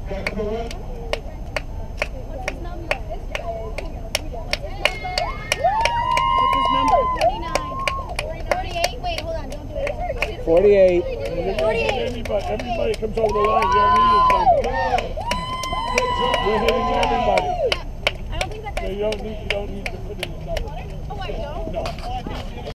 What's his number? 49. 48. Wait, hold on. Don't do it yet. 48. 48. Everybody comes over the line. You don't need his number. We're hitting everybody. I don't think that guy's You don't need to put in his number. Oh, I don't? No.